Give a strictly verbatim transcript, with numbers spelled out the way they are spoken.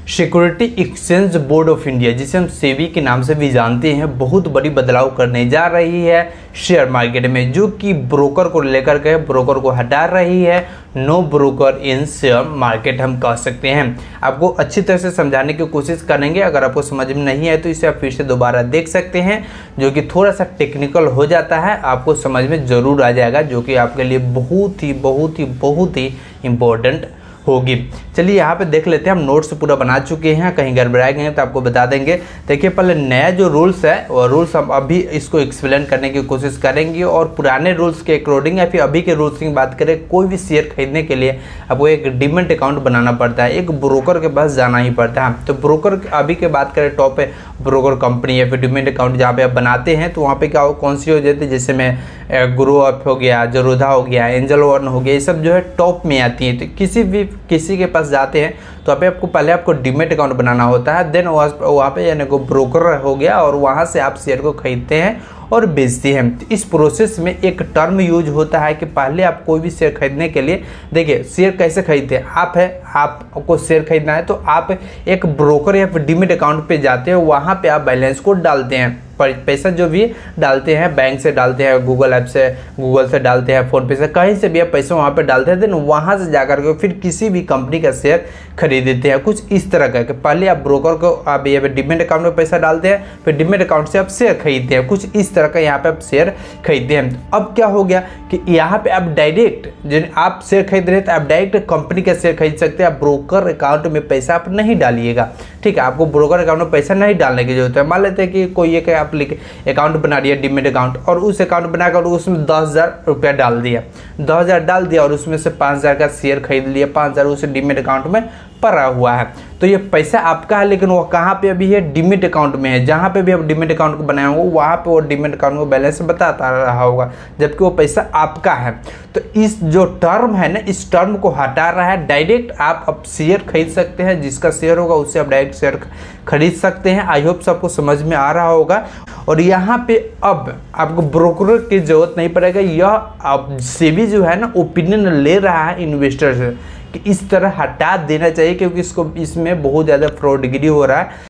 Security exchange board of India, जिसे हम सेबी के नाम से भी जानते हैं, बहुत बड़ी बदलाव करने जा रही है शेयर मार्केट में, जो कि ब्रोकर को लेकर के ब्रोकर को हटा रही है। No broker in share market हम कह सकते हैं। आपको अच्छी तरह से समझाने की कोशिश करेंगे। अगर आपको समझ में नहीं आए तो इसे आप फिर से दोबारा देख सकते हैं, जो कि थोड़ा सा टेक्निकल हो जाता है, आपको समझ में जरूर आ जाएगा, जो कि आपके लिए बहुत ही बहुत ही बहुत ही इम्पोर्टेंट होगी। चलिए यहाँ पे देख लेते हैं। हम नोट्स पूरा बना चुके हैं, कहीं गड़बड़ाए गए हैं तो आपको बता देंगे। देखिए, पहले नया जो रूल्स है वो रूल्स हम अभी इसको एक्सप्लेन करने की कोशिश करेंगे, और पुराने रूल्स के अकॉर्डिंग या फिर अभी के रूल्स की बात करें, कोई भी शेयर खरीदने के लिए आपको एक डीमैट अकाउंट बनाना पड़ता है, एक ब्रोकर के पास जाना ही पड़ता है। तो ब्रोकर अभी के बात करें, टॉप है ब्रोकर कंपनी या फिर डीमैट अकाउंट जहाँ पे आप बनाते हैं, तो वहाँ पे क्या हो, कौन सी हो जाती है, जैसे में ग्रो अप हो गया, जरोधा हो गया, एंजल वन हो गया, ये सब जो है टॉप में आती है। तो किसी भी किसी के पास जाते हैं तो अभी आपको पहले आपको डीमैट अकाउंट बनाना होता है, देन वहाँ पे यानी को ब्रोकर हो गया, और वहाँ से आप शेयर को खरीदते हैं और बेचते हैं। तो इस प्रोसेस में एक टर्म यूज होता है कि पहले आप कोई भी शेयर खरीदने के लिए, देखिए शेयर कैसे खरीदते हैं, आप है आपको शेयर खरीदना है तो आप एक ब्रोकर या फिर डीमैट अकाउंट पे जाते हैं, वहाँ पे आप बैलेंस को डालते हैं, पैसा जो भी डालते हैं, बैंक से डालते हैं, गूगल ऐप से, गूगल से डालते हैं, फोन पे से, कहीं से भी आप पैसा वहाँ पे डालते हैं, देन वहाँ से जाकर के फिर किसी भी कंपनी का शेयर खरीद देते हैं। कुछ इस तरह का कि पहले आप ब्रोकर को आप ये डीमैट अकाउंट में पैसा डालते हैं, फिर डीमैट अकाउंट से आप शेयर खरीदते हैं, कुछ इस तरह का यहाँ पे आप शेयर खरीदते हैं। अब क्या हो गया कि यहाँ पे आप डायरेक्ट जिन आप शेयर खरीद रहे थे, आप डायरेक्ट कंपनी का शेयर खरीद सकते हैं। आप ब्रोकर अकाउंट में पैसा आप नहीं डालिएगा, ठीक है, आपको ब्रोकर अकाउंट में पैसा नहीं डालने की जरूरत है। मान लेते हैं कि कोई एक आप अकाउंट बना दिया डीमैट अकाउंट, और उस अकाउंट बनाकर उसमें दस हजार रुपया डाल दिया, दस हजार डाल दिया और उसमें से पाँच हजार का शेयर खरीद लिया, पाँच हजार उस डीमैट अकाउंट में पड़ा हुआ है। तो ये पैसा आपका है, लेकिन वो कहाँ पे अभी है, डीमैट अकाउंट में है। जहाँ पे भी आप डीमैट अकाउंट को बनाए होंगे वहाँ पे वो डीमैट अकाउंट को बैलेंस बताता रहा होगा, जबकि वो पैसा आपका है। तो इस जो टर्म है ना, इस टर्म को हटा रहा है। डायरेक्ट आप अब शेयर खरीद सकते हैं, जिसका शेयर होगा उससे आप डायरेक्ट शेयर खरीद सकते हैं। आई होप सबको समझ में आ रहा होगा। और यहाँ पे अब आपको ब्रोकर की जरूरत नहीं पड़ेगा। यह अब सेबी जो है ना, ओपिनियन ले रहा है इन्वेस्टर से कि इस तरह हटा देना चाहिए, क्योंकि इसको इसमें बहुत ज़्यादा फ्रॉडगिरी हो रहा है।